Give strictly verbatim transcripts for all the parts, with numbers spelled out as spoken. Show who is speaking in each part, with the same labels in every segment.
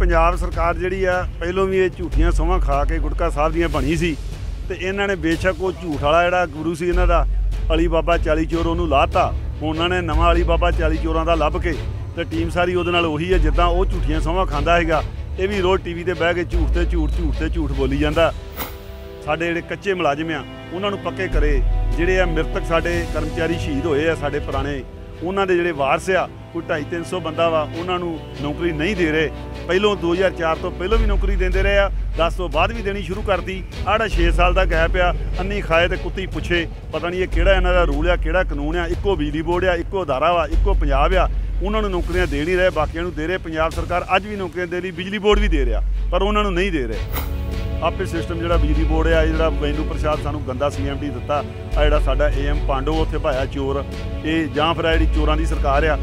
Speaker 1: पंजाब सरकार जिहड़ी आ पहलों भी ये झूठियां सौहां खा के गुटका साहब दीयां बनी सी ते इन्हां ने बेशक वो झूठ वाला जिहड़ा गुरु सी इन्हां दा अली बाबा चाली चोर उहनूं लाता। हुण उन्हां ने नवां अली बाबा चाली चोरां दा लभ के ते टीम सारी उहदे नाल उही है जिद्दां वो झूठियां सौहां खांदा हैगा। ये भी रोज़ टीवी ते बह के झूठ ते झूठ झूठ ते झूठ बोली जांदा। साडे जिहड़े कच्चे मुलाजम आ उन्हां नूं पक्के करे, जिहड़े आ मृतक साडे कर्मचारी शहीद होए आ साडे पुराने उन्हां दे जिहड़े वारस आ कोई ढाई तीन सौ बंदा वा उन्हां नूं नौकरी नहीं दे रहे। पहलों दो हज़ार चार तो पहलों भी नौकरी देंदे रहे आ, दस तो बाद भी देनी शुरू करती। आड़ा छे साल का गैप आ, अन्नी खाए तो कुत्ती पुछे। पता नहीं ये किहड़ा इन्हां दा रूल आ किहड़ा कानून आ। इक्को बिजली बोर्ड आ, इक्को अदारा वा, इक्को पंजाब आ, उन्होंने नौकरियां दे नहीं रहे, बाकियों नूं दे रहे। पंजाब सरकार अज भी नौकरियां दे रही, बिजली बोर्ड भी दे रहा पर उन्होंने नहीं दे रहे। आपे सिस्टम जिहड़ा बिजली बोर्ड है जिहड़ा वैनू प्रसाद सानू गंदा सी एम डी दिता, आ जिहड़ा साडा ए एम पांडो उत्थे भाया चोर, ये जां फिर जिहड़ी चोरां दी सरकार आ।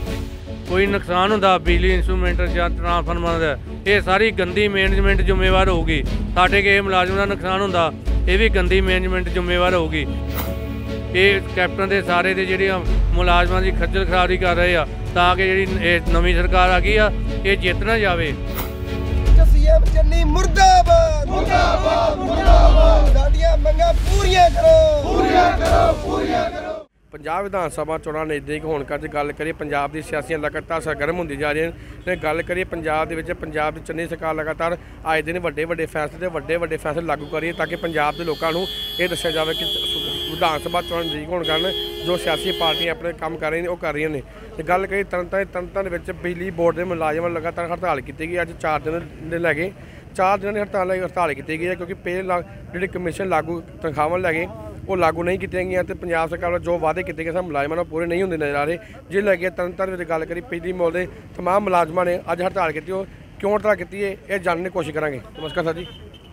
Speaker 2: कोई नुकसान होंदा बिजली इंस्ट्रूमेंट जां ट्रांसफार्मर दा, ये सारी गंदी मैनेजमेंट जिम्मेवार होगी। साडे के मुलाजम का नुकसान होंदा, ये भी गंदी मैनेजमेंट जिम्मेवार होगी। ये कैप्टन दे सारे दे जिहड़े मुलाजमां दी खज्जल खराबी कर रहे आ ताकि जिहड़ी नवीं सरकार आ गई आ ये जित ना जावे।
Speaker 3: सीएम चन्नी मुर्दाबाद मुर्दाबाद मुर्दाबाद, साडियां मंगां पूरीआं करो पूरीआं करो पूरीआं करो। पंजाब विधान सभा चोणां नज़दीक होण करके गल करिए पंजाब दी सियासियां लगातार सरगर्म होंदी जा रही हैं। गल करिए पंजाब दे विच पंजाब दी चन्नी सरकार लगातार आए दिन वड्डे वड्डे फैसले वड्डे वड्डे फैसले लागू करिए ताकि पंजाब के लोगों को ये दस्सिया जाए कि विधान सभा चोणां नज़दीक होण कारण जो सियासी पार्टियां अपने काम कर रही हैं वो कर रही हैं। गल करिए तरनतारन तरनतारन विच बिजली बोर्ड के मुलाजमां लगातार हड़ताल की गई। अज चार दिन लैके चार दिन की हड़ताल हड़ताल की गई है क्योंकि पे जी कमीशन लागू तनखावां लैके वो लागू नहीं की गई तो पंजाब सरकार जो वादे किए गए मुलाजमान पूरे नहीं होंगे नजर आ रहे। जिस लैके तरन तारण में गल करी बिजली बोर्ड के तमाम मुलाजमान ने अज हड़ताल की, क्यों हड़ताल की है ये जानने की कोशिश करांगे। नमस्कार सर जी।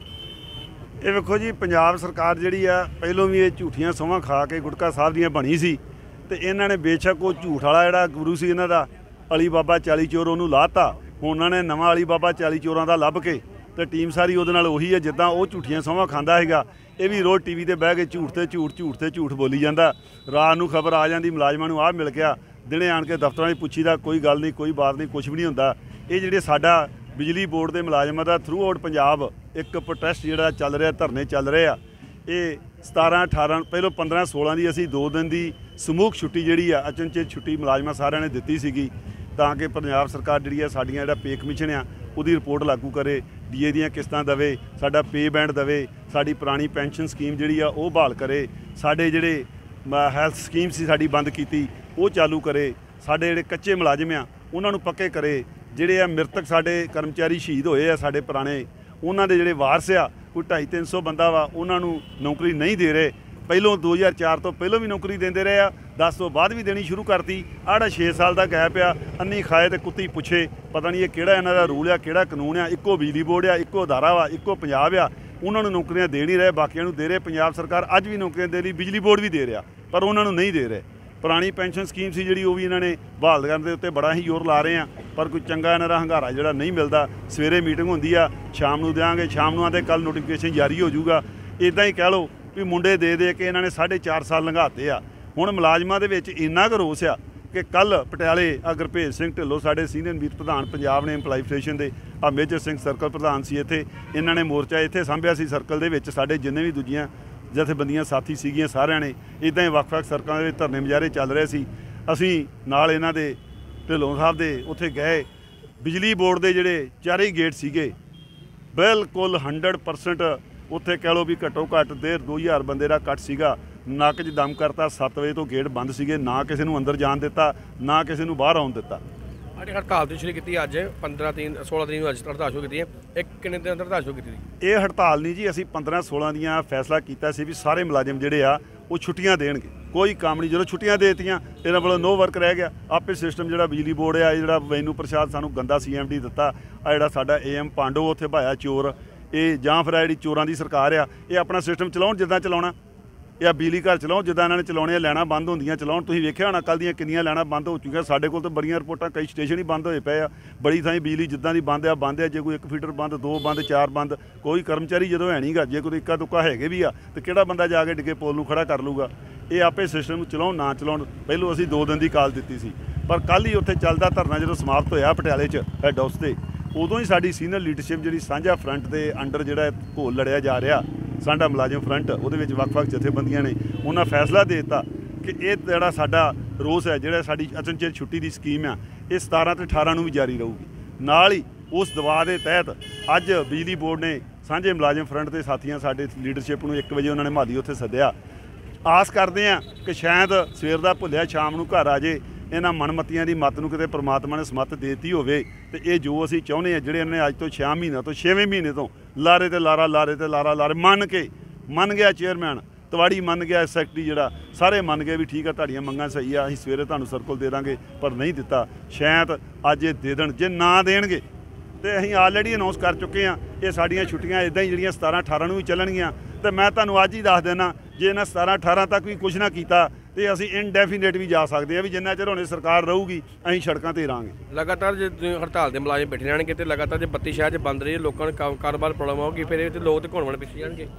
Speaker 1: ये वेखो जी पंजाब सरकार जिहड़ी आ पहलों भी ये झूठियां सौहां खा के गुटका साहब दीयां बनी सी ते इन्हां ने बेशक वो झूठ वाला जिहड़ा गुरु सी इन्हां दा अली बाबा चाली चोर उहनूं लाता। हुण उन्हां ने नवां अली बाबा चाली चोरां दा लभ के तो टीम सारी उहदे नाल उही है जिद्दां वो झूठियां सौहां खांदा हैगा। ये भी रोज़ टीवी ते बह के झूठ ते झूठ झूठ ते झूठ बोली जांदा। रात नूं खबर आ जांदी मुलाजमां नूं आ मिल गया, दिने आण के दफ्तरां 'च पुछीदा कोई गल नहीं कोई बात नहीं कुछ भी नहीं हुंदा। ये जिहड़े साडा बिजली बोर्ड के मुलाजमां दा थ्रू आउट पंजाब एक प्रोटेस्ट जिहड़ा चल रहा धरने चल रहे आ। ये सतारां अठारां पहलों पंद्रह सोलह की असीं दो दिन की समूह छुट्टी जिहड़ी आ अचनचेत छुट्टी मुलाजमां सारिਆਂ ने दित्ती सीगी तां कि पंजाब सरकार जिहड़ी आ साडीਆਂ जिहड़ा पे कमीशन आ उहदी रिपोर्ट लागू करे, डी ए दीयां किस्तां दवे, साडा पे बैंड दवे, साडी पुरानी पेंशन स्कीम जिहड़ी आ वो बहाल करे, साडे जिहड़े हैल्थ स्कीम सी साडी बंद कीती वो चालू करे, साडे जिहड़े कच्चे मुलाजम आ उन्हां नूं पक्के करे, जिहड़े आ मृतक साडे कर्मचारी शहीद होए आ साडे पुराने उन्हां दे जिहड़े वारस आ कोई ढाई तीन सौ बंदा वा उन्हां नूं नौकरी नहीं दे रहे। पहलों दो हज़ार चार तो पहलों भी नौकरी देंदे रहे आ, दस तो बाद भी देनी शुरू करती। आड़ा छे साल का गैप आ, अन्नी खाए तो कुत्ती पुछे। पता नहीं ये किहड़ा इन्हां दा रूल आ किहड़ा कानून आ। इक्को बिजली बोर्ड आ, इक्को अदारा वा, इक्को पंजाब आ, उन्होंने नौकरियां दे नहीं रहे, बाकियों नूं दे रहे। पंजाब सरकार अज भी नौकरियां दे रही, बिजली बोर्ड भी दे रहा पर उन्होंने नहीं दे रहे। पुरानी पेंशन स्कीम सी जिहड़ी वो भी इन्होंने बहाल करने के उत्ते बड़ा ही जोर ला रहे हैं पर कोई चंगा इन्हां दा हंगारा जिहड़ा नहीं मिलता। सवेरे मीटिंग होंदी आ, शाम नूं देंगे, शाम नूं आंदे कल नोटिफिकेशन जारी हो जूगा। इदां ही कह लो भी मुंडे दे दे के इन्होंने साढ़े चार साल लंघाते आ। हुण मुलाजमां दे विच इन्ना क रोस आ कि कल पटियाले आ गुरभेज सिंह ढिल्लों साढ़े सीनियर मीत प्रधान पंजाब ने इंपलाई फेडरेशन के आ मेजर सिंह सर्कल प्रधान सी, इत्थे इन्हां ने मोर्चा इत्थे सांभिया सी। सर्कल दे विच साढ़े जिन्ने भी दूजियां जथेबंदियां साथी सीगियां सारिਆਂ ने इदां ही ਵੱਖ-ਵੱਖ सर्कलों के धरने मुजाहरे चल रहे सी। असीं नाल इन्हां दे ढिल्लों साहब दे उत्थे गए। बिजली बोर्ड के जिहड़े चारे गेट सीगे बिल्कुल हंड्रड परसेंट उत्थे कह लो भी घट्टो घट्ट देर दो हज़ार बंदे का कट सीगा। नक च दम करता, सत्त बजे तो गेट बंद सीगे, ना किसी नूं अंदर जान दिता ना किसी नूं बाहर आउण दिता।
Speaker 3: अरे हड़ताल तो शुरू की अज पंद्रह तीन सोलह तरीक अज हड़ताल शुरू की, एक किन्ने दिन हड़ताल शुरू की?
Speaker 1: ये हड़ताल नहीं जी, असी पंद्रह सोलह दियां फैसला किया सी भी सारे मुलाजिम जिहड़े आ वो छुट्टियां देणगे, कोई काम नहीं। जो छुट्टियां देतियां इन्हां वालों नो वर्क रह गया। आपे सिस्टम जिहड़ा बिजली बोर्ड आ जिहड़ा वैनू प्रसाद सानू गंदा सी एम डी दिता, आ जिहड़ा साडा ए एम पांडो उत्थे भाया चोर, ये जां फिर जिहड़ी चोरां दी सरकार आ ये अपना सिस्टम चलाउण जिद्दां चलाउणा, या बिजली घर चलाओ जिद्दां इन्हां ने चलाउणे, लैना बंद होंदियां चलाउण। तुसीं वेखिआ होणा कल दीयां किन्नियां लैना बंद हो चुकीआं। साडे कोल तो बड़ियां रिपोर्टां, कई स्टेशन ही बंद होए पए आ। बड़ी थाईं बिजली जिद्दां दी बंद आ बंद आ, जे कोई एक फीडर बंद, दो बंद, चार बंद, कोई कर्मचारी जदों है नहीं गा, जे कोई इक्का दुक्का हैगे भी आ तो किहड़ा बंदा जाके डिगे पोल नूं खड़ा कर लूगा। ये आपे सिस्टम चलाउण ना चलाउण पहलों असीं दो दिन की काल दित्ती सी पर कल ही उत्थे चलदा धरना जदों समाप्त होया पटियाले च हैड हाउस ते ਉਦੋਂ ਹੀ ਸਾਡੀ ਸੀਨੀਅਰ ਲੀਡਰਸ਼ਿਪ ਜਿਹੜੀ ਸਾਂਝਾ ਫਰੰਟ ਦੇ ਅੰਡਰ ਜਿਹੜਾ ਘੋਲ ਲੜਿਆ ਜਾ ਰਿਹਾ ਸਾਡਾ ਮੁਲਾਜ਼ਮ ਫਰੰਟ, ਉਹਦੇ ਵਿੱਚ ਵੱਖ-ਵੱਖ ਜਥੇਬੰਦੀਆਂ ਨੇ, ਉਹਨਾਂ ਫੈਸਲਾ ਦੇ ਦਿੱਤਾ ਕਿ ਇਹ ਜਿਹੜਾ ਸਾਡਾ ਰੋਸ ਹੈ, ਜਿਹੜਾ ਸਾਡੀ ਅਚਨਚੇਤ ਛੁੱਟੀ ਦੀ ਸਕੀਮ ਆ, ਇਹ ਸਤਾਰਾਂ ਤੇ ਅਠਾਰਾਂ ਨੂੰ ਵੀ ਜਾਰੀ ਰਹੂਗੀ। ਨਾਲ ਹੀ ਉਸ ਦਬਾਅ ਦੇ ਤਹਿਤ ਅੱਜ ਬਿਜਲੀ ਬੋਰਡ ਨੇ ਸਾਂਝੇ ਮੁਲਾਜ਼ਮ ਫਰੰਟ ਦੇ ਸਾਥੀਆਂ ਸਾਡੇ ਲੀਡਰਸ਼ਿਪ ਨੂੰ ਇੱਕ ਵਜੇ ਉਹਨਾਂ ਨੇ ਮਾਲੀ ਉੱਥੇ ਸੱਦਿਆ। ਆਸ ਕਰਦੇ ਹਾਂ ਕਿ ਸ਼ਾਇਦ ਸਵੇਰ ਦਾ ਭੁੱਲਿਆ ਸ਼ਾਮ ਨੂੰ ਘਰ ਆ ਜੇ, ਇਹਨਾਂ ਮਨਮਤੀਆਂ ਦੀ ਮੱਤ ਨੂੰ ਕਿਤੇ ਪ੍ਰਮਾਤਮਾ ਨੇ ਸਮੱਤ ਦੇ ਦਿੱਤੀ ਹੋਵੇ ਤੇ ਇਹ ਜੋ ਅਸੀਂ ਚਾਹੁੰਦੇ ਹਾਂ, ਜਿਹੜੇ ਇਹਨੇ ਅੱਜ ਤੋਂ ਛੇ ਮਹੀਨਿਆਂ ਤੋਂ ਛੇਵੇਂ ਮਹੀਨੇ ਤੋਂ ਲਾਰੇ ਤੇ ਲਾਰਾ ਲਾਰੇ ਤੇ ਲਾਰਾ ਲਾਰੇ ਮੰਨ ਕੇ ਮੰਨ ਗਿਆ ਚੇਅਰਮੈਨ ਤਵਾੜੀ, ਮੰਨ ਗਿਆ ਸੈਕਟਰੀ, ਜਿਹੜਾ ਸਾਰੇ ਮੰਨ ਗਏ ਵੀ ਠੀਕ ਆ ਤੁਹਾਡੀਆਂ ਮੰਗਾਂ ਸਹੀ ਆ, ਅਸੀਂ ਸਵੇਰੇ ਤੁਹਾਨੂੰ ਸਰਕਲ ਦੇ ਦਾਂਗੇ, ਪਰ ਨਹੀਂ ਦਿੱਤਾ। ਸ਼ਾਇਦ ਅੱਜ ਇਹ ਦੇ ਦੇਣ, ਜੇ ਨਾ ਦੇਣਗੇ ਤੇ ਅਸੀਂ ਆਲਰੇਡੀ ਅਨਾਉਂਸ ਕਰ ਚੁੱਕੇ ਹਾਂ ਇਹ ਸਾਡੀਆਂ ਛੁੱਟੀਆਂ ਇੱਦਾਂ ਹੀ ਜਿਹੜੀਆਂ ਸਤਾਰਾਂ ਅਠਾਰਾਂ ਨੂੰ ਵੀ ਚੱਲਣਗੀਆਂ। ਤੇ ਮੈਂ ਤੁਹਾਨੂੰ ਅੱਜ ਹੀ ਦੱਸ ਦੇਣਾ, ਜੇ ਇਹਨਾਂ ਸਤਾਰਾਂ ਅਠਾਰਾਂ ਤੱਕ ਵੀ ਕੁਛ ਨਾ ਕੀਤਾ ਤੇ ਅਸੀਂ ਇਨਡੈਫੀਨੇਟ ਵੀ ਜਾ ਸਕਦੇ ਹਾਂ, ਵੀ ਜਿੰਨਾ ਚਿਰ ਹੁਣੇ ਸਰਕਾਰ ਰਹੂਗੀ ਅਸੀਂ ਸੜਕਾਂ ਤੇ ਰਹਾਂਗੇ।
Speaker 3: ਲਗਾਤਾਰ ਜੇ ਹੜਤਾਲ ਦੇ ਮੁਲਾਜ਼ਮ ਬੈਠੇ ਰਹਿਣਗੇ ਤੇ ਲਗਾਤਾਰ ਜੇ ਬੱਤੀ ਸ਼ਹਿਰ 'ਚ ਬੰਦ ਰਹੀ, ਲੋਕਾਂ ਨੂੰ ਕਾਰੋਬਾਰ ਪ੍ਰੋਬਲਮ ਆਊਗੀ, ਫਿਰ ਇਹ ਤੇ ਲੋਕ ਤੇ ਘੁਣ ਵਾਲੇ ਪਿੱਛੇ ਜਾਣਗੇ।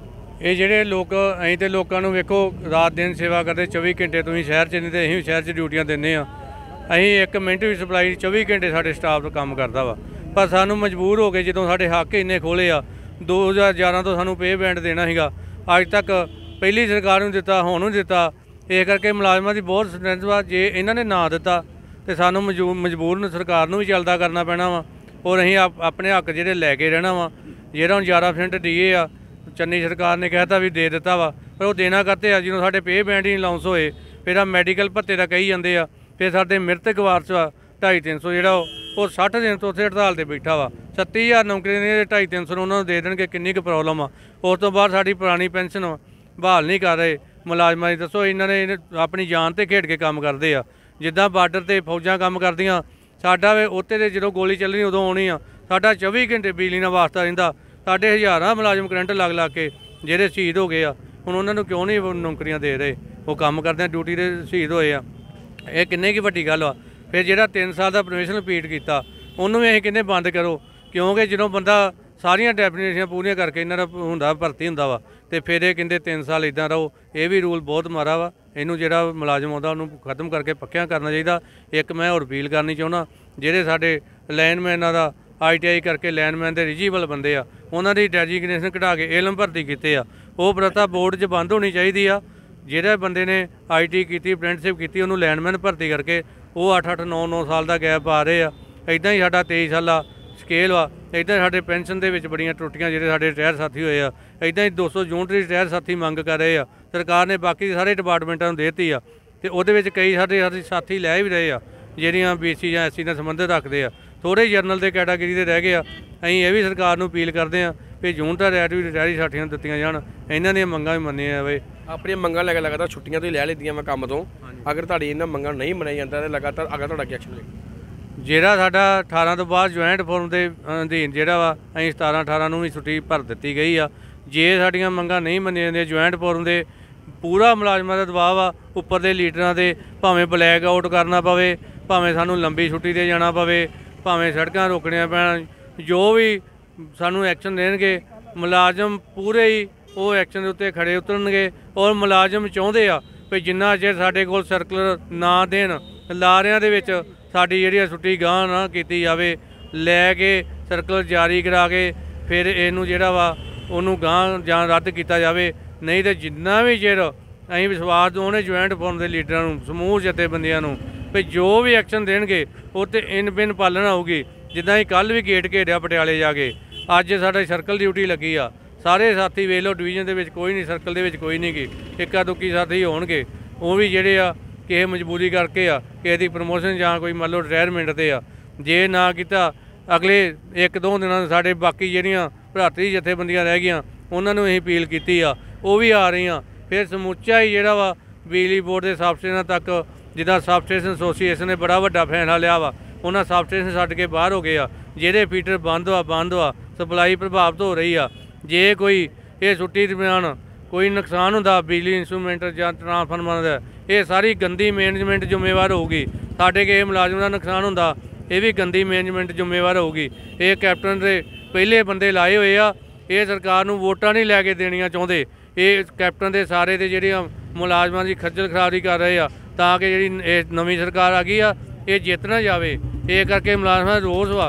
Speaker 2: ਇਹ ਜਿਹੜੇ ਲੋਕ ਅਸੀਂ ਤੇ ਲੋਕਾਂ ਨੂੰ ਵੇਖੋ ਰਾਤ ਦਿਨ ਸੇਵਾ ਕਰਦੇ, ਚੌਵੀ ਘੰਟੇ ਤੁਸੀਂ ਸ਼ਹਿਰ 'ਚ ਨਹੀਂ ਤੇ ਅਸੀਂ ਵੀ ਸ਼ਹਿਰ 'ਚ ਡਿਊਟੀਆਂ ਦਿੰਦੇ ਹਾਂ। ਅਸੀਂ ਇੱਕ ਮਿੰਟ ਵੀ ਸਪਲਾਈ ਚੌਵੀ ਘੰਟੇ ਸਾਡੇ ਸਟਾਫ ਕੰਮ ਕਰਦਾ ਵਾ, ਪਰ ਸਾਨੂੰ ਮਜਬੂਰ ਹੋ ਗਏ ਜਦੋਂ ਸਾਡੇ ਹੱਕ ਇੰਨੇ ਖੋਲੇ ਆ। ਦੋ ਹਜ਼ਾਰ ਗਿਆਰਾਂ ਤੋਂ ਸਾਨੂੰ ਪੇ ਬੈਂਡ ਦੇਣਾ ਸੀਗਾ, ਅੱਜ ਤੱਕ ਪਹਿਲੀ ਸਰਕਾਰ ਨੂੰ ਦਿੱਤਾ, ਹੁਣ ਨੂੰ ਦਿੱਤਾ। ਇਸ ਕਰਕੇ ਮੁਲਾਜ਼ਮਾਂ ਦੀ ਬਹੁਤ ਸਟਰੈਂਥ ਵਾ, ਜੇ ਇਹਨਾਂ ਨੇ ਨਾ ਦਿੱਤਾ ਤੇ ਸਾਨੂੰ ਮਜਬੂਰ ਮਜਬੂਰ ਨੂੰ ਸਰਕਾਰ ਨੂੰ ਵੀ ਚੱਲਦਾ ਕਰਨਾ ਪੈਣਾ ਵਾ, ਔਰ ਅਸੀਂ ਆਪਣੇ ਹੱਕ ਜਿਹੜੇ ਲੈ ਕੇ ਰਹਿਣਾ ਵਾ। ਜਿਹੜਾ ਹੁਣ ਗਿਆਰਾਂ ਪਰਸੈਂਟ ਡੀ ਏ ਆ, ਚੰਨੀ ਸਰਕਾਰ ਨੇ ਕਹਿਤਾ ਵੀ ਦੇ ਦਿੱਤਾ ਵਾ, ਪਰ ਉਹ ਦੇਣਾ ਕਰਤੇ ਆ ਜਦੋਂ ਸਾਡੇ ਪੇ ਬੈਂਡ ਹੀ ਲਾਂਸ ਹੋਏ। ਫਿਰ ਆ ਮੈਡੀਕਲ ਭੱਤੇ ਦਾ ਕਹੀ ਜਾਂਦੇ ਆ, ਫਿਰ ਸਾਡੇ ਮ੍ਰਿਤਕ ਵਾਰਸ ਵਾ ਢਾਈ ਤਿੰਨ ਸੌ ਜਿਹੜਾ ਉਹ ਸੱਠ ਦਿਨ ਤੋਂ ਉੱਥੇ ਹੜਤਾਲ 'ਤੇ ਬੈਠਾ ਵਾ। ਛੱਤੀ ਹਜ਼ਾਰ ਨੌਕਰੀ ਨੇ ਢਾਈ ਤਿੰਨ ਸੌ ਨੂੰ ਉਹਨਾਂ ਨੂੰ ਦੇ ਦੇਣਗੇ, ਕਿੰਨੀ ਕੁ ਪ੍ਰੋਬਲਮ ਆ। ਉਸ ਤੋਂ ਬਾਅਦ ਸਾਡੀ ਪੁਰਾਣੀ ਪੈਨਸ਼ਨ ਬਹਾਲ ਨਹੀਂ ਕਰ ਰਹੇ ਮੁਲਾਜ਼ਮਾਂ ਦੀ। ਦੱਸੋ ਇਹਨਾਂ ਨੇ ਆਪਣੀ ਜਾਨ 'ਤੇ ਖੇਡ ਕੇ ਕੰਮ ਕਰਦੇ ਆ, ਜਿੱਦਾਂ ਬਾਰਡਰ 'ਤੇ ਫੌਜਾਂ ਕੰਮ ਕਰਦੀਆਂ। ਸਾਡਾ ਵੇ ਉੱਤੇ ਦੇ ਜਦੋਂ ਗੋਲੀ ਚੱਲਣੀ ਉਦੋਂ ਆਉਣੀ ਆ, ਸਾਡਾ ਚੌਵੀ ਘੰਟੇ ਬਿਜਲੀ ਨਾਲ ਵਾਸਤਾ ਰਹਿੰਦਾ। ਸਾਡੇ ਹਜ਼ਾਰਾਂ ਮੁਲਾਜ਼ਮ ਕਰੰਟ ਲੱਗ ਲੱਗ ਕੇ ਜਿਹੜੇ ਸ਼ਹੀਦ ਹੋ ਗਏ ਆ, ਹੁਣ ਉਹਨਾਂ ਨੂੰ ਕਿਉਂ ਨਹੀਂ ਨੌਕਰੀਆਂ ਦੇ ਰਹੇ? ਉਹ ਕੰਮ ਕਰਦੇ ਆ, ਡਿਊਟੀ ਦੇ ਸ਼ਹੀਦ ਹੋਏ ਆ। ਇਹ ਕਿੰਨੇ ਕੀ ਵੱਡੀ ਗੱਲ ਆ। ਫਿਰ ਜਿਹੜਾ ਤਿੰਨ ਸਾਲ ਦਾ ਪ੍ਰੋਬੇਸ਼ਨ ਰਿਪੀਟ ਕੀਤਾ, ਉਹਨੂੰ ਵੀ ਅਸੀਂ ਕਹਿੰਦੇ ਬੰਦ ਕਰੋ, ਕਿਉਂਕਿ ਜਦੋਂ ਬੰਦਾ ਸਾਰੀਆਂ ਡੈਫੀਨੇਸ਼ਨਾਂ ਪੂਰੀਆਂ ਕਰਕੇ ਇਹਨਾਂ ਦਾ ਹੁੰਦਾ ਭਰਤੀ ਹੁੰਦਾ ਵਾ, ਤੇ ਫਿਰ ਇਹ ਕਹਿੰਦੇ ਤਿੰਨ ਸਾਲ ਇੱਦਾਂ ਰਹੋ। ਇਹ ਵੀ ਰੂਲ ਬਹੁਤ ਮਾੜਾ ਵਾ, ਇਹਨੂੰ ਜਿਹੜਾ ਮੁਲਾਜ਼ਮ ਆਉਂਦਾ ਉਹਨੂੰ ਖਤਮ ਕਰਕੇ ਪੱਕਿਆਂ ਕਰਨਾ ਚਾਹੀਦਾ। ਇੱਕ ਮੈਂ ਹੋਰ ਅਪੀਲ ਕਰਨੀ ਚਾਹੁੰਦਾ, ਜਿਹੜੇ ਸਾਡੇ ਲਾਈਨਮੈਨਾਂ ਦਾ ਆਈ ਟੀ ਆਈ ਕਰਕੇ ਲਾਈਨਮੈਨ ਦੇ ਐਲੀਜੀਬਲ ਬੰਦੇ ਆ, ਉਹਨਾਂ ਦੀ ਡੈਜੀਗਨੇਸ਼ਨ ਕਢਾ ਕੇ ਇਲਮ ਭਰਤੀ ਕੀਤੇ ਆ, ਉਹ ਪ੍ਰਥਾ ਬੋਰਡ 'ਚ ਬੰਦ ਹੋਣੀ ਚਾਹੀਦੀ ਆ। ਜਿਹੜੇ ਬੰਦੇ ਨੇ ਆਈ ਟੀ ਕੀਤੀ, ਅਪ੍ਰੈਂਟਿਸਸ਼ਿਪ ਕੀਤੀ, ਉਹਨੂੰ ਲਾਈਨਮੈਨ ਭਰਤੀ ਕਰਕੇ ਉਹ ਅੱਠ ਅੱਠ ਨੌ ਨੌ ਸਾਲ ਦਾ ਗੈਪ ਆ ਰਹੇ ਆ। ਇੱਦਾਂ ਹੀ ਸਾਡਾ ਤੇਈ ਸਾਲਾ ਸਕੇਲ ਵਾ। ਇੱਦਾਂ ਸਾਡੇ ਪੈਨਸ਼ਨ ਦੇ ਵਿੱਚ ਬੜੀਆਂ ਟੁੱਟੀਆਂ, ਜਿਹੜੇ ਸਾਡੇ ਰਿਟਾਇਰ ਸਾਥੀ ਹੋਏ ਆ। ਇੱਦਾਂ ਹੀ ਦੋ ਸੌ ਯੂਨਿਟ ਰਿਟਾਇਰ ਸਾਥੀ ਮੰਗ ਕਰ ਰਹੇ ਆ, ਸਰਕਾਰ ਨੇ ਬਾਕੀ ਸਾਰੇ ਡਿਪਾਰਟਮੈਂਟਾਂ ਨੂੰ ਦੇ ਦਿੱਤੀ ਆ, ਤੇ ਉਹਦੇ ਵਿੱਚ ਕਈ ਸਾਡੇ ਸਾਡੇ ਸਾਥੀ ਲੈ ਵੀ ਰਹੇ ਆ ਜਿਹੜੀਆਂ ਬੀ ਸੀ ਜਾਂ ਐਸ ਸੀ ਨਾਲ ਸੰਬੰਧਿਤ ਰੱਖਦੇ ਆ। ਥੋੜ੍ਹੇ ਜਰਨਲ ਦੇ ਕੈਟਾਗਰੀ ਦੇ ਰਹਿ ਗਏ ਆ। ਅਸੀਂ ਇਹ ਵੀ ਸਰਕਾਰ ਨੂੰ ਅਪੀਲ ਕਰਦੇ ਹਾਂ ਵੀ ਯੂਨਿਟ ਰੈਟ ਵੀ ਰਿਟਾਇਰੀ ਸਾਥੀਆਂ ਨੂੰ ਦਿੱਤੀਆਂ ਜਾਣ, ਇਹਨਾਂ ਦੀਆਂ ਮੰਗਾਂ ਵੀ ਮੰਨੀਆਂ ਜਾਵੇ।
Speaker 3: ਆਪਣੀਆਂ ਮੰਗਾਂ ਲੈ ਕੇ ਲਗਾਤਾਰ ਛੁੱਟੀਆਂ ਤੋਂ ਹੀ ਲੈ ਲਿੱਤੀਆਂ ਮੈਂ ਕੰਮ ਤੋਂ, ਅਗਰ ਤੁਹਾਡੀ ਇਹਨਾਂ ਮੰਗਾਂ ਨਹੀਂ ਮੰਨੀਆਂ ਜਾਂਦਾ ਤਾਂ ਲਗਾਤਾਰ ਅਗਰ ਤੁਹਾਡਾ ਕੀ ਐਕਸ਼ਨ ਹੋਵੇਗਾ?
Speaker 2: ਜਿਹੜਾ ਸਾਡਾ ਅਠਾਰਾਂ ਤੋਂ ਬਾਅਦ ਜੁਆਇੰਟ ਫੋਰਮ ਦੇ ਅਧੀਨ ਜਿਹੜਾ ਵਾ, ਅਸੀਂ ਸਤਾਰਾਂ ਅਠਾਰਾਂ ਨੂੰ ਵੀ ਛੁੱਟੀ ਭਰ ਦਿੱਤੀ ਗਈ ਆ। ਜੇ ਸਾਡੀਆਂ ਮੰਗਾਂ ਨਹੀਂ ਮੰਨੀਆਂ ਜਾਂਦੀਆਂ, ਜੁਆਇੰਟ ਫੋਰਮ ਦੇ ਪੂਰਾ ਮੁਲਾਜ਼ਮਾਂ ਦਾ ਦਬਾਅ ਆ ਉੱਪਰ ਦੇ ਲੀਡਰਾਂ ਦੇ, ਭਾਵੇਂ ਬਲੈਕ ਆਊਟ ਕਰਨਾ ਪਵੇ, ਭਾਵੇਂ ਸਾਨੂੰ ਲੰਬੀ ਛੁੱਟੀ 'ਤੇ ਜਾਣਾ ਪਵੇ, ਭਾਵੇਂ ਸੜਕਾਂ ਰੋਕਣੀਆਂ ਪੈਣ, ਜੋ ਵੀ ਸਾਨੂੰ ਐਕਸ਼ਨ ਦੇਣਗੇ ਮੁਲਾਜ਼ਮ ਪੂਰੇ ਹੀ ਉਹ ਐਕਸ਼ਨ ਦੇ ਉੱਤੇ ਖੜੇ ਉਤਰਨਗੇ। ਔਰ ਮੁਲਾਜ਼ਮ ਚਾਹੁੰਦੇ ਆ ਵੀ ਜਿੰਨਾ ਚਿਰ ਸਾਡੇ ਕੋਲ ਸਰਕੂਲਰ ਨਾ ਦੇਣ, ਲਾਰਿਆਂ ਦੇ ਵਿੱਚ ਸਾਡੀ ਜਿਹੜੀ ਛੁੱਟੀ ਗਾਂਹ ਨਾ ਕੀਤੀ ਜਾਵੇ, ਲੈ ਕੇ ਸਰਕੂਲਰ ਜਾਰੀ ਕਰਾ ਕੇ ਫਿਰ ਇਹਨੂੰ ਜਿਹੜਾ ਵਾ ਉਹਨੂੰ ਗਾਂਹ ਜਾਂ ਰੱਦ ਕੀਤਾ ਜਾਵੇ। ਨਹੀਂ ਤਾਂ ਜਿੰਨਾ ਵੀ ਚਿਰ ਅਸੀਂ ਵਿਸ਼ਵਾਸ ਦਿਵਾਉਂਦੇ ਜੁਆਇੰਟ ਫੋਰਮ ਦੇ ਲੀਡਰਾਂ ਨੂੰ, ਸਮੂਹ ਜਥੇਬੰਦੀਆਂ ਨੂੰ, ਵੀ ਜੋ ਵੀ ਐਕਸ਼ਨ ਦੇਣਗੇ ਉਹ 'ਤੇ ਇਨ ਬਿਨ ਪਾਲਣਾ ਹੋਊਗੀ। ਜਿੱਦਾਂ ਅਸੀਂ ਕੱਲ੍ਹ ਵੀ ਗੇਟ ਘੇਰਿਆ ਪਟਿਆਲੇ ਜਾ ਕੇ, ਅੱਜ ਸਾਡਾ ਸਰਕਲ ਡਿਊਟੀ ਲੱਗੀ ਆ। ਸਾਰੇ ਸਾਥੀ ਵੇਖ ਲਓ, ਡਿਵੀਜ਼ਨ ਦੇ ਵਿੱਚ ਕੋਈ ਨਹੀਂ, ਸਰਕਲ ਦੇ ਵਿੱਚ ਕੋਈ ਨਹੀਂ ਗੀ, ਇੱਕਾ ਦੁੱਕੀ ਸਾਥੀ ਹੋਣਗੇ। ਉਹ ਵੀ ਜਿਹੜੇ ਆ ਕਿਸੇ ਮਜਬੂਰੀ ਕਰਕੇ ਆ, ਕਿਸੇ ਦੀ ਪ੍ਰਮੋਸ਼ਨ ਜਾਂ ਕੋਈ ਮੰਨ ਲਓ ਰਿਟਾਇਰਮੈਂਟ 'ਤੇ ਆ। ਜੇ ਨਾ ਕੀਤਾ ਅਗਲੇ ਇੱਕ ਦੋ ਦਿਨਾਂ ਸਾਡੇ ਬਾਕੀ ਜਿਹੜੀਆਂ ਭਰਾਤਰੀ ਜਥੇਬੰਦੀਆਂ ਰਹਿ ਗਈਆਂ ਉਹਨਾਂ ਨੂੰ ਅਸੀਂ ਅਪੀਲ ਕੀਤੀ ਆ, ਉਹ ਵੀ ਆ ਰਹੀਆਂ। ਫਿਰ ਸਮੁੱਚਾ ਹੀ ਜਿਹੜਾ ਵਾ ਬਿਜਲੀ ਬੋਰਡ ਦੇ ਸਬ ਸਟੇਸ਼ਨਾਂ ਤੱਕ, ਜਿੱਦਾਂ ਸਬ ਸਟੇਸ਼ਨ ਐਸੋਸੀਏਸ਼ਨ ਨੇ ਬੜਾ ਵੱਡਾ ਫੈਸਲਾ ਲਿਆ ਵਾ, ਉਹਨਾਂ ਸਬ ਸਟੇਸ਼ਨ ਛੱਡ ਕੇ ਬਾਹਰ ਹੋ ਗਏ ਆ। ਜਿਹੜੇ ਫੀਡਰ ਬੰਦ ਵਾ ਬੰਦ ਵਾ, ਸਪਲਾਈ ਪ੍ਰਭਾਵਿਤ ਹੋ ਰਹੀ ਆ। ਜੇ ਕੋਈ ਇਹ ਛੁੱਟੀ ਦਰਮਿਆਨ ਕੋਈ ਨੁਕਸਾਨ ਹੁੰਦਾ ਬਿਜਲੀ ਇੰਸਟਰੂਮੈਂਟ ਜਾਂ ਟਰਾਂਸਫਾਰਮਰ ਦਾ, ਇਹ ਸਾਰੀ ਗੰਦੀ ਮੈਨੇਜਮੈਂਟ ਜ਼ਿੰਮੇਵਾਰ ਹੋਊਗੀ। ਸਾਡੇ ਕਿਸੇ ਮੁਲਾਜ਼ਮ ਦਾ ਨੁਕਸਾਨ ਹੁੰਦਾ, ਇਹ ਵੀ ਗੰਦੀ ਮੈਨੇਜਮੈਂਟ ਜ਼ਿੰਮੇਵਾਰ ਹੋਊਗੀ। ਇਹ ਕੈਪਟਨ ਦੇ ਪਹਿਲੇ ਬੰਦੇ ਲਾਏ ਹੋਏ ਆ, ਇਹ ਸਰਕਾਰ ਨੂੰ ਵੋਟਾਂ ਨਹੀਂ ਲੈ ਕੇ ਦੇਣੀਆਂ ਚਾਹੁੰਦੇ। ਇਹ ਕੈਪਟਨ ਦੇ ਸਾਰੇ ਦੇ ਜਿਹੜੀਆਂ ਮੁਲਾਜ਼ਮਾਂ ਦੀ ਖੱਜਲ ਖਰਾਬੀ ਕਰ ਰਹੇ ਆ, ਤਾਂ ਕਿ ਜਿਹੜੀ ਇਹ ਨਵੀਂ ਸਰਕਾਰ ਆ ਗਈ ਆ ਇਹ ਜਿੱਤ ਨਾ ਜਾਵੇ। ਇਹ ਕਰਕੇ ਮੁਲਾਜ਼ਮਾਂ ਦਾ ਰੋਸ ਵਾ।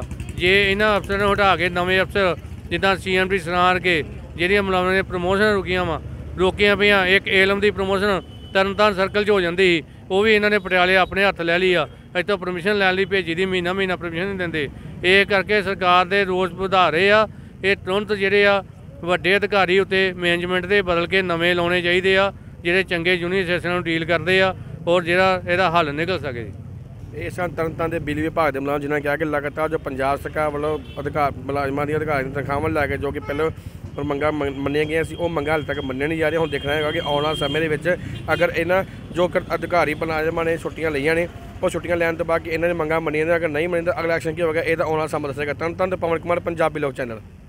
Speaker 2: ਜੇ ਇਹਨਾਂ ਅਫਸਰਾਂ ਨੂੰ ਹਟਾ ਕੇ ਨਵੇਂ ਅਫਸਰ ਜਿੱਦਾਂ ਸੀ ਐਮ ਡੀ ਸਰਾਂ ਕੇ ਜਿਹੜੀਆਂ ਮੁਲਾਜ਼ਮਾਂ ਦੀਆਂ ਪ੍ਰਮੋਸ਼ਨ ਰੁਕੀਆਂ ਵਾ ਰੋਕੀਆਂ ਪਈਆਂ, ਇੱਕ ਏਲਮ ਦੀ ਪ੍ਰਮੋਸ਼ਨ ਤਰਨਤਾਰਨ ਸਰਕਲ 'ਚ ਹੋ ਜਾਂਦੀ ਸੀ, ਉਹ ਵੀ ਇਹਨਾਂ ਨੇ ਪਟਿਆਲੇ ਆਪਣੇ ਹੱਥ ਲੈ ਲਈ ਆ। ਇੱਥੋਂ ਪਰਮਿਸ਼ਨ ਲੈਣ ਲਈ ਭੇਜੀ ਦੀ, ਮਹੀਨਾ ਮਹੀਨਾ ਪਰਮਿਸ਼ਨ ਨਹੀਂ ਦਿੰਦੇ। ਇਹ ਕਰਕੇ ਸਰਕਾਰ ਦੇ ਰੋਸ ਵਧਾ ਰਹੇ ਆ। ਇਹ ਤੁਰੰਤ ਜਿਹੜੇ ਆ ਵੱਡੇ ਅਧਿਕਾਰੀ ਉੱਤੇ ਮੈਨੇਜਮੈਂਟ ਦੇ ਬਦਲ ਕੇ ਨਵੇਂ ਲਾਉਣੇ ਚਾਹੀਦੇ ਆ, ਜਿਹੜੇ ਚੰਗੇ ਯੂਨੀਅਨ ਐਸੋਸੀਏਸ਼ਨ ਨੂੰ ਡੀਲ ਕਰਦੇ ਆ ਔਰ ਜਿਹੜਾ ਇਹਦਾ ਹੱਲ ਨਿਕਲ ਸਕੇ।
Speaker 3: ਇਸ ਸਨ ਤਰਨਤਾਰਨ ਦੇ ਬਿਜਲੀ ਵਿਭਾਗ ਦੇ ਮੁਲਾਜ਼ਮ ਜਿਨ੍ਹਾਂ ਕਿਹਾ ਕਿ ਲਗਾਤਾਰ ਜੋ ਪੰਜਾਬ ਸਰਕਾਰ ਵੱਲੋਂ ਅਧਿਕਾਰ ਮੁਲਾਜ਼ਮਾਂ ਦੀਆਂ ਅਧਿਕਾਰੀਆਂ ਦੀਆਂ ਤਨਖਾਹਾਂ ਲੈ ਕੇ ਜੋ ਕਿ ਪਹਿਲਾਂ ਪਰ ਮੰਗਾਂ ਮੰਨੀਆਂ ਗਈਆਂ ਸੀ, ਉਹ ਮੰਗਾਂ ਹਾਲੇ ਤੱਕ ਮੰਨੀਆਂ ਨਹੀਂ ਜਾ ਰਹੀਆਂ। ਹੁਣ ਦੇਖਣਾ ਹੈਗਾ ਕਿ ਆਉਣ ਵਾਲੇ ਸਮੇਂ ਦੇ ਵਿੱਚ ਅਗਰ ਇਹਨਾਂ ਜੋ ਅਧਿਕਾਰੀ ਮੁਲਾਜ਼ਮਾਂ ਨੇ ਛੁੱਟੀਆਂ ਲਈਆਂ ਨੇ, ਉਹ ਛੁੱਟੀਆਂ ਲੈਣ ਤੋਂ ਬਾਅਦ ਕਿ ਇਹਨਾਂ ਦੀ ਮੰਗਾਂ ਮੰਨੀਆਂ ਨੇ, ਅਗਰ ਨਹੀਂ ਮੰਨੀਆਂ ਤਾਂ ਅਗਲਾ ਐਕਸ਼ਨ ਕੀ ਹੋਵੇਗਾ, ਇਹ ਤਾਂ ਆਉਣ ਵਾਲਾ ਸਮਾਂ ਦੱਸੇਗਾ। ਤਰਨਤਾਰਨ ਤੋਂ ਪਵਨ ਕੁਮਾਰ, ਪੰਜਾਬੀ ਲੋਕ ਚੈਨਲ।